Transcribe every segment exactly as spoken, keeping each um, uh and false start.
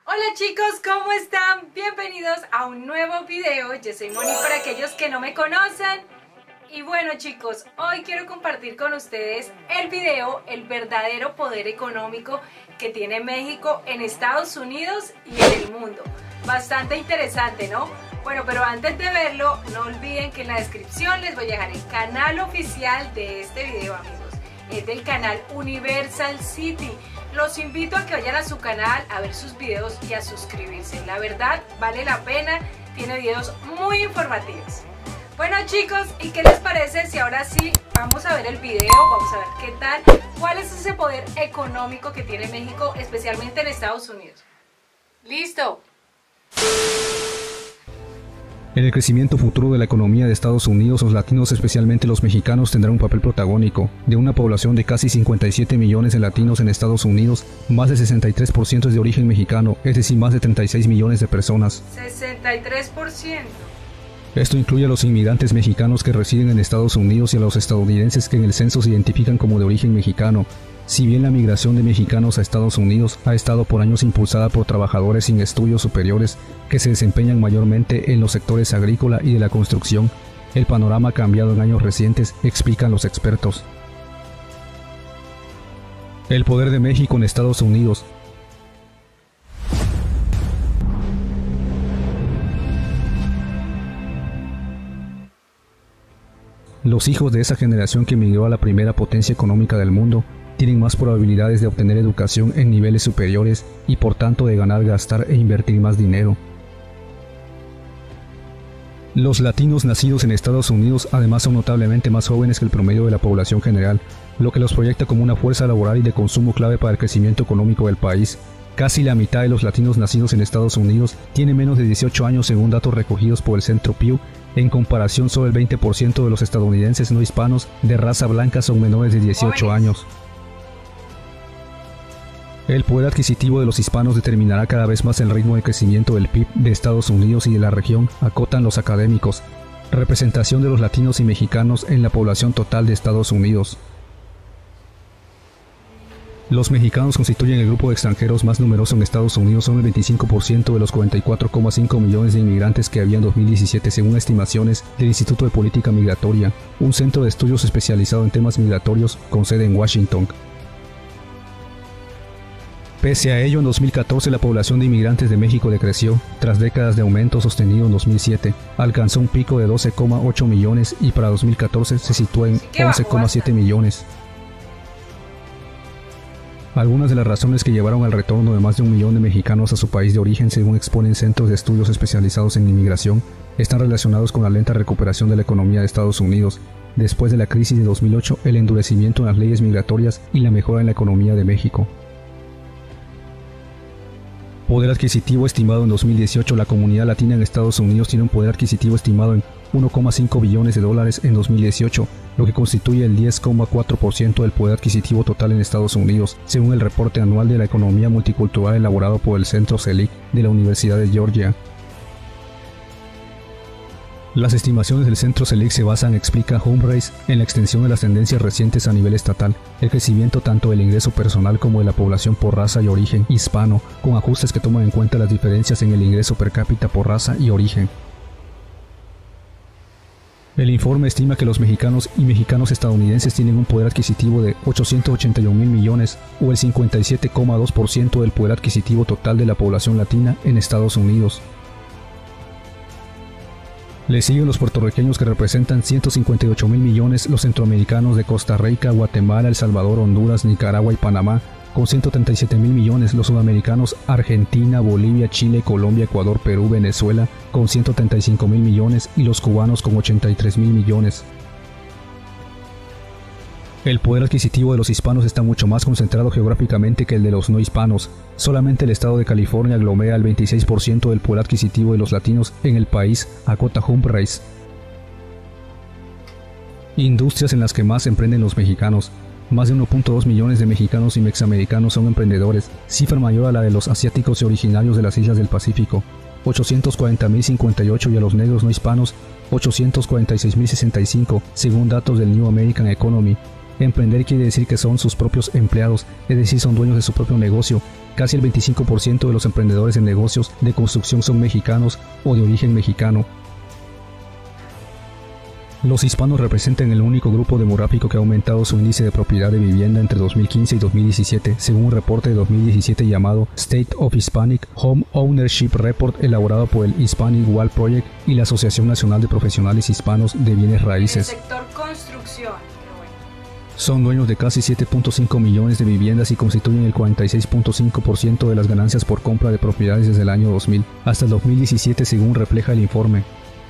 Hola chicos, ¿cómo están? Bienvenidos a un nuevo video. Yo soy Moni para aquellos que no me conocen. Y bueno chicos, hoy quiero compartir con ustedes el video, el verdadero poder económico que tiene México en Estados Unidos y en el mundo. Bastante interesante, ¿no? Bueno, pero antes de verlo, no olviden que en la descripción les voy a dejar el canal oficial de este video, amigos. Es del canal Universal City. Los invito a que vayan a su canal a ver sus videos y a suscribirse. La verdad, vale la pena. Tiene videos muy informativos. Bueno chicos, ¿y qué les parece si ahora sí vamos a ver el video? Vamos a ver qué tal, cuál es ese poder económico que tiene México, especialmente en Estados Unidos. ¡Listo! En el crecimiento futuro de la economía de Estados Unidos, los latinos, especialmente los mexicanos, tendrán un papel protagónico. De una población de casi cincuenta y siete millones de latinos en Estados Unidos, más del sesenta y tres por ciento es de origen mexicano, es decir, más de treinta y seis millones de personas. sesenta y tres por ciento. Esto incluye a los inmigrantes mexicanos que residen en Estados Unidos y a los estadounidenses que en el censo se identifican como de origen mexicano. Si bien la migración de mexicanos a Estados Unidos ha estado por años impulsada por trabajadores sin estudios superiores que se desempeñan mayormente en los sectores agrícola y de la construcción, el panorama ha cambiado en años recientes, explican los expertos. El poder de México en Estados Unidos. Los hijos de esa generación que emigró a la primera potencia económica del mundo tienen más probabilidades de obtener educación en niveles superiores y por tanto de ganar, gastar e invertir más dinero. Los latinos nacidos en Estados Unidos además son notablemente más jóvenes que el promedio de la población general, lo que los proyecta como una fuerza laboral y de consumo clave para el crecimiento económico del país. Casi la mitad de los latinos nacidos en Estados Unidos tienen menos de dieciocho años según datos recogidos por el Centro Pew. En comparación, solo el veinte por ciento de los estadounidenses no hispanos de raza blanca son menores de dieciocho años. El poder adquisitivo de los hispanos determinará cada vez más el ritmo de crecimiento del P I B de Estados Unidos y de la región, acotan los académicos. Representación de los latinos y mexicanos en la población total de Estados Unidos. Los mexicanos constituyen el grupo de extranjeros más numeroso en Estados Unidos, son el veinticinco por ciento de los cuarenta y cuatro coma cinco millones de inmigrantes que había en dos mil diecisiete según estimaciones del Instituto de Política Migratoria, un centro de estudios especializado en temas migratorios con sede en Washington. Pese a ello, en dos mil catorce la población de inmigrantes de México decreció, tras décadas de aumento sostenido en dos mil siete, alcanzó un pico de doce coma ocho millones y para dos mil catorce se sitúa en once coma siete millones. Algunas de las razones que llevaron al retorno de más de un millón de mexicanos a su país de origen, según exponen centros de estudios especializados en inmigración, están relacionados con la lenta recuperación de la economía de Estados Unidos, después de la crisis de dos mil ocho, el endurecimiento en las leyes migratorias y la mejora en la economía de México. Poder adquisitivo estimado en dos mil dieciocho. La comunidad latina en Estados Unidos tiene un poder adquisitivo estimado en uno coma cinco billones de dólares en dos mil dieciocho, lo que constituye el diez coma cuatro por ciento del poder adquisitivo total en Estados Unidos, según el reporte anual de la economía multicultural elaborado por el Centro C E L I C de la Universidad de Georgia. Las estimaciones del Centro C E L I C se basan, explica Humphreys, en la extensión de las tendencias recientes a nivel estatal, el crecimiento tanto del ingreso personal como de la población por raza y origen hispano, con ajustes que toman en cuenta las diferencias en el ingreso per cápita por raza y origen. El informe estima que los mexicanos y mexicanos estadounidenses tienen un poder adquisitivo de ochocientos ochenta y un mil millones o el cincuenta y siete coma dos por ciento del poder adquisitivo total de la población latina en Estados Unidos. Le siguen los puertorriqueños que representan ciento cincuenta y ocho mil millones, los centroamericanos de Costa Rica, Guatemala, El Salvador, Honduras, Nicaragua y Panamá, con ciento treinta y siete mil millones, los sudamericanos Argentina, Bolivia, Chile, Colombia, Ecuador, Perú, Venezuela, con ciento treinta y cinco mil millones y los cubanos con ochenta y tres mil millones. El poder adquisitivo de los hispanos está mucho más concentrado geográficamente que el de los no hispanos. Solamente el estado de California aglomera el veintiséis por ciento del poder adquisitivo de los latinos en el país, acota Humphreys. Industrias en las que más emprenden los mexicanos. Más de uno punto dos millones de mexicanos y mexiamericanos son emprendedores, cifra mayor a la de los asiáticos y originarios de las islas del Pacífico. ochocientos cuarenta mil cincuenta y ocho y a los negros no hispanos ochocientos cuarenta y seis mil sesenta y cinco, según datos del New American Economy. Emprender quiere decir que son sus propios empleados, es decir, son dueños de su propio negocio. Casi el veinticinco por ciento de los emprendedores en negocios de construcción son mexicanos o de origen mexicano. Los hispanos representan el único grupo demográfico que ha aumentado su índice de propiedad de vivienda entre dos mil quince y dos mil diecisiete, según un reporte de dos mil diecisiete llamado State of Hispanic Home Ownership Report, elaborado por el Hispanic Wall Project y la Asociación Nacional de Profesionales Hispanos de Bienes Raíces. El sector construcción. Son dueños de casi siete punto cinco millones de viviendas y constituyen el cuarenta y seis punto cinco por ciento de las ganancias por compra de propiedades desde el año dos mil hasta el dos mil diecisiete, según refleja el informe.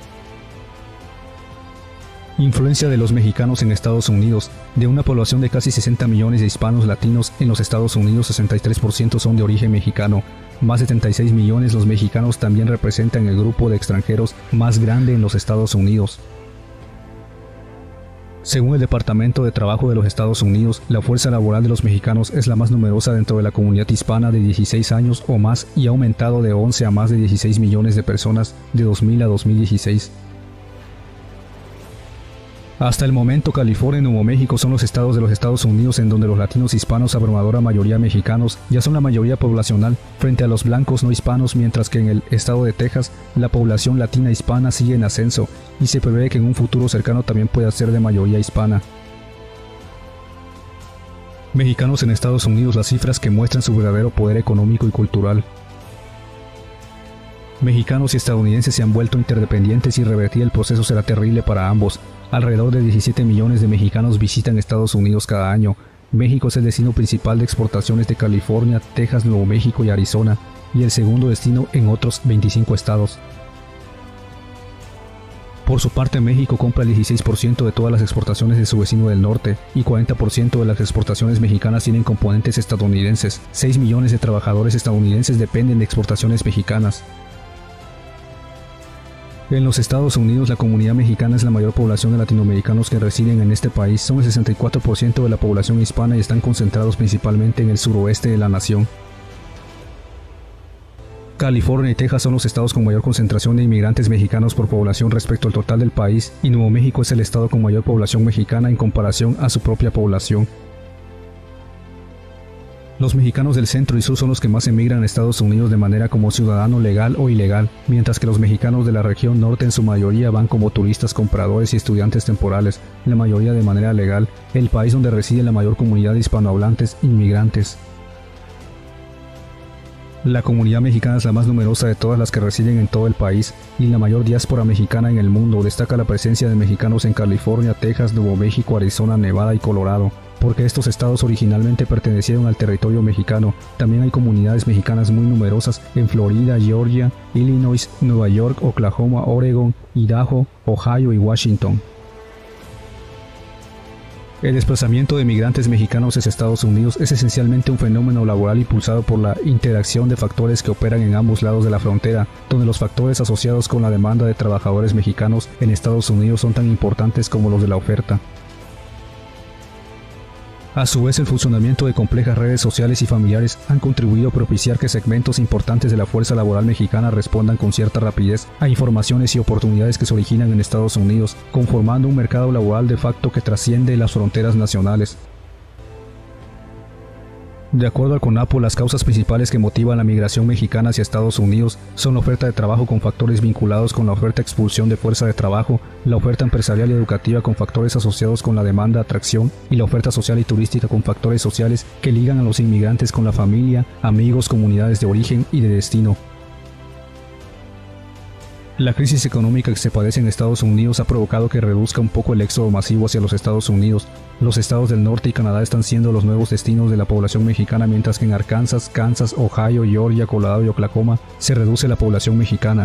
Influencia de los mexicanos en Estados Unidos. De una población de casi sesenta millones de hispanos latinos en los Estados Unidos, sesenta y tres por ciento son de origen mexicano. Más de setenta y seis millones los mexicanos también representan el grupo de extranjeros más grande en los Estados Unidos. Según el Departamento de Trabajo de los Estados Unidos, la fuerza laboral de los mexicanos es la más numerosa dentro de la comunidad hispana de dieciséis años o más y ha aumentado de once a más de dieciséis millones de personas de dos mil a dos mil dieciséis. Hasta el momento, California y Nuevo México son los estados de los Estados Unidos en donde los latinos hispanos, abrumadora mayoría mexicanos, ya son la mayoría poblacional frente a los blancos no hispanos, mientras que en el estado de Texas la población latina hispana sigue en ascenso y se prevé que en un futuro cercano también pueda ser de mayoría hispana. Mexicanos en Estados Unidos, las cifras que muestran su verdadero poder económico y cultural. Mexicanos y estadounidenses se han vuelto interdependientes y revertir el proceso será terrible para ambos. Alrededor de diecisiete millones de mexicanos visitan Estados Unidos cada año. México es el destino principal de exportaciones de California, Texas, Nuevo México y Arizona, y el segundo destino en otros veinticinco estados. Por su parte, México compra el dieciséis por ciento de todas las exportaciones de su vecino del norte y cuarenta por ciento de las exportaciones mexicanas tienen componentes estadounidenses. seis millones de trabajadores estadounidenses dependen de exportaciones mexicanas. En los Estados Unidos, la comunidad mexicana es la mayor población de latinoamericanos que residen en este país. Son el sesenta y cuatro por ciento de la población hispana y están concentrados principalmente en el suroeste de la nación. California y Texas son los estados con mayor concentración de inmigrantes mexicanos por población respecto al total del país, y Nuevo México es el estado con mayor población mexicana en comparación a su propia población. Los mexicanos del centro y sur son los que más emigran a Estados Unidos de manera como ciudadano legal o ilegal, mientras que los mexicanos de la región norte en su mayoría van como turistas, compradores y estudiantes temporales, la mayoría de manera legal, el país donde reside la mayor comunidad de hispanohablantes inmigrantes. La comunidad mexicana es la más numerosa de todas las que residen en todo el país y la mayor diáspora mexicana en el mundo. Destaca la presencia de mexicanos en California, Texas, Nuevo México, Arizona, Nevada y Colorado, porque estos estados originalmente pertenecieron al territorio mexicano. También hay comunidades mexicanas muy numerosas en Florida, Georgia, Illinois, Nueva York, Oklahoma, Oregon, Idaho, Ohio y Washington. El desplazamiento de migrantes mexicanos hacia Estados Unidos es esencialmente un fenómeno laboral impulsado por la interacción de factores que operan en ambos lados de la frontera, donde los factores asociados con la demanda de trabajadores mexicanos en Estados Unidos son tan importantes como los de la oferta. A su vez, el funcionamiento de complejas redes sociales y familiares han contribuido a propiciar que segmentos importantes de la fuerza laboral mexicana respondan con cierta rapidez a informaciones y oportunidades que se originan en Estados Unidos, conformando un mercado laboral de facto que trasciende las fronteras nacionales. De acuerdo al CONAPO, las causas principales que motivan la migración mexicana hacia Estados Unidos son la oferta de trabajo con factores vinculados con la oferta expulsión de fuerza de trabajo, la oferta empresarial y educativa con factores asociados con la demanda, atracción y la oferta social y turística con factores sociales que ligan a los inmigrantes con la familia, amigos, comunidades de origen y de destino. La crisis económica que se padece en Estados Unidos ha provocado que reduzca un poco el éxodo masivo hacia los Estados Unidos. Los estados del norte y Canadá están siendo los nuevos destinos de la población mexicana, mientras que en Arkansas, Kansas, Ohio, Georgia, Colorado y Oklahoma se reduce la población mexicana.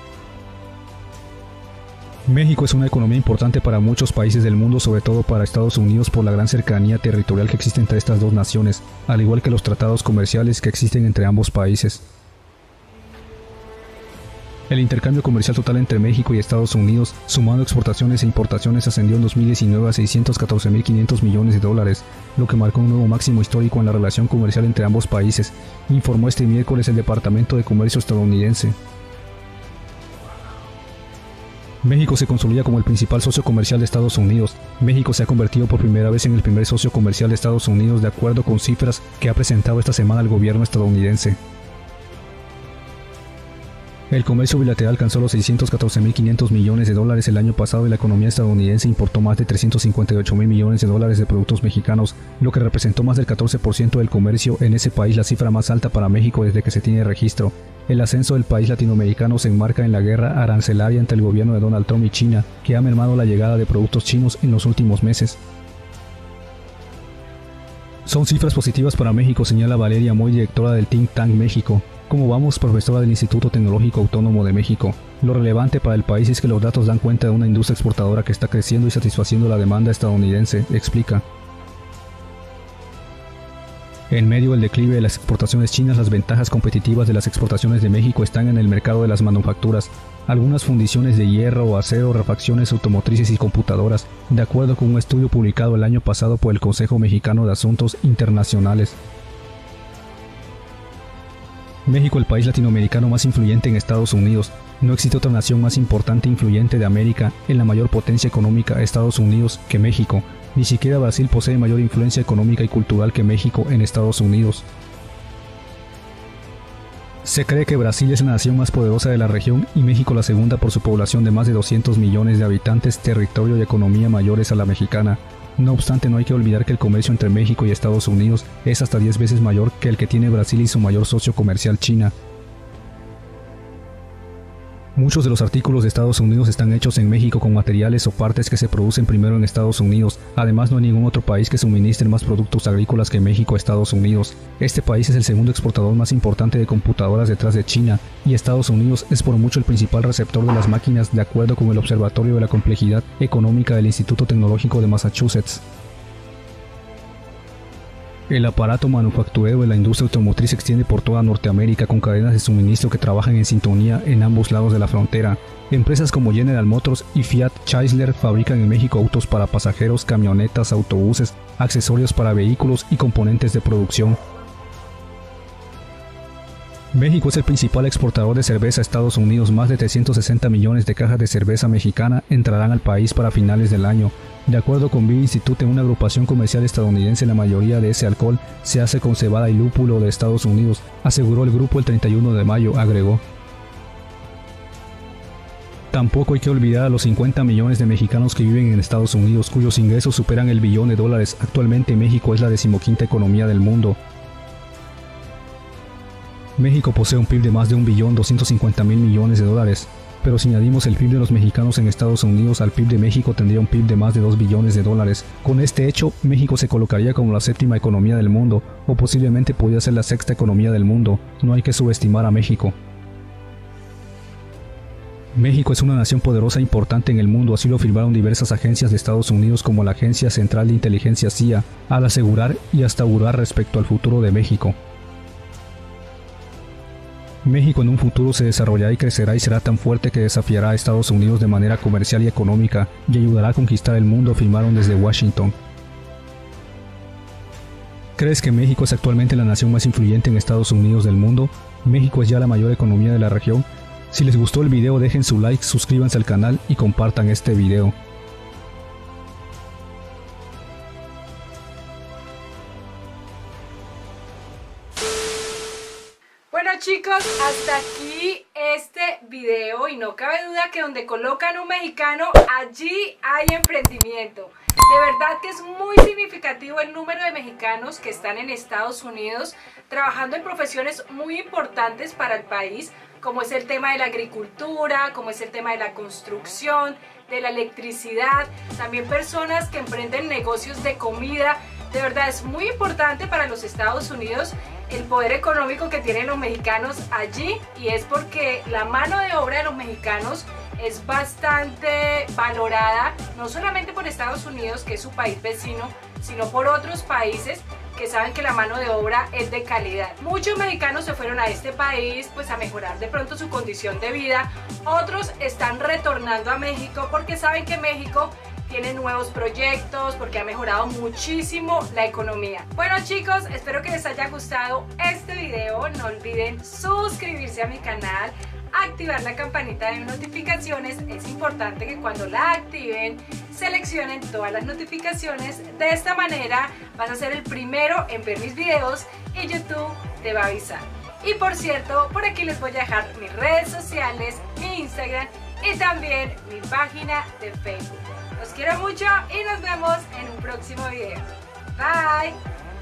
México es una economía importante para muchos países del mundo, sobre todo para Estados Unidos por la gran cercanía territorial que existe entre estas dos naciones, al igual que los tratados comerciales que existen entre ambos países. El intercambio comercial total entre México y Estados Unidos, sumando exportaciones e importaciones, ascendió en dos mil diecinueve a seiscientos catorce mil quinientos millones de dólares, lo que marcó un nuevo máximo histórico en la relación comercial entre ambos países, informó este miércoles el Departamento de Comercio estadounidense. México se consolida como el principal socio comercial de Estados Unidos. México se ha convertido por primera vez en el primer socio comercial de Estados Unidos de acuerdo con cifras que ha presentado esta semana el gobierno estadounidense. El comercio bilateral alcanzó los seiscientos catorce mil quinientos millones de dólares el año pasado y la economía estadounidense importó más de trescientos cincuenta y ocho mil millones de dólares de productos mexicanos, lo que representó más del catorce por ciento del comercio en ese país, la cifra más alta para México desde que se tiene registro. El ascenso del país latinoamericano se enmarca en la guerra arancelaria entre el gobierno de Donald Trump y China, que ha mermado la llegada de productos chinos en los últimos meses. Son cifras positivas para México, señala Valeria Moy, directora del Think Tank México. ¿Cómo vamos?, profesora del Instituto Tecnológico Autónomo de México. Lo relevante para el país es que los datos dan cuenta de una industria exportadora que está creciendo y satisfaciendo la demanda estadounidense, explica. En medio del declive de las exportaciones chinas, las ventajas competitivas de las exportaciones de México están en el mercado de las manufacturas. Algunas fundiciones de hierro, acero, refacciones automotrices y computadoras, de acuerdo con un estudio publicado el año pasado por el Consejo Mexicano de Asuntos Internacionales. México, el país latinoamericano más influyente en Estados Unidos. No existe otra nación más importante e influyente de América en la mayor potencia económica, Estados Unidos, que México. Ni siquiera Brasil posee mayor influencia económica y cultural que México en Estados Unidos. Se cree que Brasil es la nación más poderosa de la región y México la segunda por su población de más de doscientos millones de habitantes, territorio y economía mayores a la mexicana. No obstante, no hay que olvidar que el comercio entre México y Estados Unidos es hasta diez veces mayor que el que tiene Brasil y su mayor socio comercial, China. Muchos de los artículos de Estados Unidos están hechos en México con materiales o partes que se producen primero en Estados Unidos. Además, no hay ningún otro país que suministre más productos agrícolas que México a Estados Unidos. Este país es el segundo exportador más importante de computadoras detrás de China, y Estados Unidos es por mucho el principal receptor de las máquinas, de acuerdo con el Observatorio de la Complejidad Económica del Instituto Tecnológico de Massachusetts. El aparato manufacturero de la industria automotriz se extiende por toda Norteamérica con cadenas de suministro que trabajan en sintonía en ambos lados de la frontera. Empresas como General Motors y Fiat Chrysler fabrican en México autos para pasajeros, camionetas, autobuses, accesorios para vehículos y componentes de producción. México es el principal exportador de cerveza a Estados Unidos. Más de trescientos sesenta millones de cajas de cerveza mexicana entrarán al país para finales del año. De acuerdo con Beer Institute, una agrupación comercial estadounidense, la mayoría de ese alcohol se hace con cebada y lúpulo de Estados Unidos, aseguró el grupo el treinta y uno de mayo, agregó. Tampoco hay que olvidar a los cincuenta millones de mexicanos que viven en Estados Unidos, cuyos ingresos superan el billón de dólares. Actualmente México es la decimoquinta economía del mundo. México posee un P I B de más de un billón doscientos cincuenta mil millones de dólares, pero si añadimos el P I B de los mexicanos en Estados Unidos al P I B de México, tendría un P I B de más de dos billones de dólares. Con este hecho, México se colocaría como la séptima economía del mundo, o posiblemente podría ser la sexta economía del mundo. No hay que subestimar a México. México es una nación poderosa e importante en el mundo, así lo afirmaron diversas agencias de Estados Unidos como la Agencia Central de Inteligencia C I A, al asegurar y hasta augurar respecto al futuro de México. México en un futuro se desarrollará y crecerá y será tan fuerte que desafiará a Estados Unidos de manera comercial y económica y ayudará a conquistar el mundo, afirmaron desde Washington. ¿Crees que México es actualmente la nación más influyente en Estados Unidos del mundo? ¿México es ya la mayor economía de la región? Si les gustó el video, dejen su like, suscríbanse al canal y compartan este video. Bueno chicos, hasta aquí este video y no cabe duda que donde colocan un mexicano, allí hay emprendimiento. De verdad que es muy significativo el número de mexicanos que están en Estados Unidos trabajando en profesiones muy importantes para el país, como es el tema de la agricultura, como es el tema de la construcción, de la electricidad, también personas que emprenden negocios de comida. De verdad es muy importante para los Estados Unidos el poder económico que tienen los mexicanos allí, y es porque la mano de obra de los mexicanos es bastante valorada, no solamente por Estados Unidos, que es su país vecino, sino por otros países que saben que la mano de obra es de calidad. Muchos mexicanos se fueron a este país pues a mejorar de pronto su condición de vida, otros están retornando a México porque saben que México tiene nuevos proyectos, porque ha mejorado muchísimo la economía. Bueno chicos, espero que les haya gustado este video, no olviden suscribirse a mi canal, activar la campanita de notificaciones. Es importante que cuando la activen seleccionen todas las notificaciones. De esta manera vas a ser el primero en ver mis videos y YouTube te va a avisar. Y por cierto, por aquí les voy a dejar mis redes sociales, mi Instagram y también mi página de Facebook. Los quiero mucho y nos vemos en un próximo video. Bye.